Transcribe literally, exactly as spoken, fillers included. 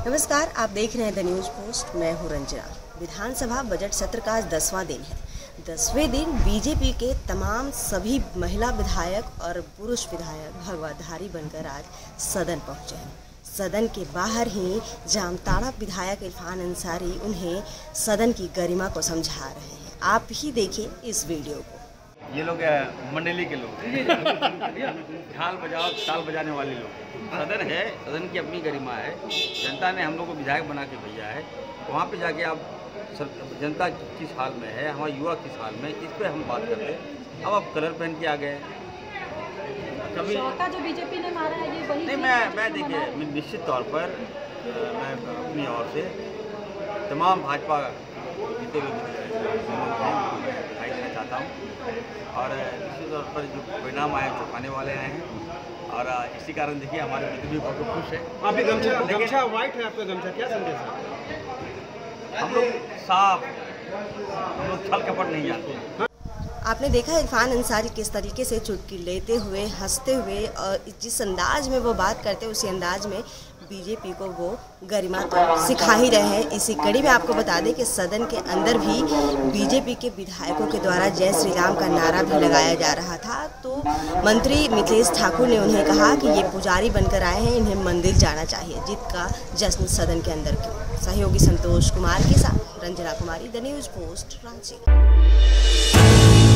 नमस्कार, आप देख रहे हैं द न्यूज़ पोस्ट। मैं हूं रंजना। विधानसभा बजट सत्र का आज दसवां दिन है। दसवें दिन बीजेपी के तमाम सभी महिला विधायक और पुरुष विधायक भगवाधारी बनकर आज सदन पहुंचे हैं। सदन के बाहर ही जामताड़ा विधायक इरफान अंसारी उन्हें सदन की गरिमा को समझा रहे हैं। आप ही देखिए इस वीडियो को। ये लोग मंडली के लोग ढाल बजाओ ताल बजाने वाले लोग। सदन है, सदन की अपनी गरिमा है। जनता ने हम लोग को विधायक बना के भेजा है। वहाँ पे जाके आप जनता किस हाल में है, हमारे युवा किस हाल में, इस पे हम बात करते हैं। अब आप कलर पहन के आ गए कभी जो बीजेपी ने मारा है ये वही नहीं। मैं मैं देखिए निश्चित तौर पर मैं अपनी ओर से तमाम भाजपा जीते हुए बधाई देना चाहता हूँ और निश्चित तौर पर जो परिणाम आए चौंकाने वाले आए हैं और इसी कारण देखिए हमारे मित्र भी बहुत खुश है। आपकी गमछा गमछा व्हाइट है, आपका गमछा क्या संदेश है? हम लोग साफ, हम लोग छल कपट नहीं जानते। आपने देखा इरफान अंसारी किस तरीके से चुटकी लेते हुए, हंसते हुए और जिस अंदाज में वो बात करते हैं उसी अंदाज में बीजेपी को वो गरिमा तो सिखा ही रहे हैं। इसी कड़ी में आपको बता दें कि सदन के अंदर भी बीजेपी के विधायकों के द्वारा जय श्री राम का नारा भी लगाया जा रहा था। तो मंत्री मिथिलेश ठाकुर ने उन्हें कहा कि ये पुजारी बनकर आए हैं, इन्हें मंदिर जाना चाहिए। जीत का जश्न सदन के अंदर क्यों। सहयोगी संतोष कुमार के साथ Ranjana Kumari, the news post, Ranchi.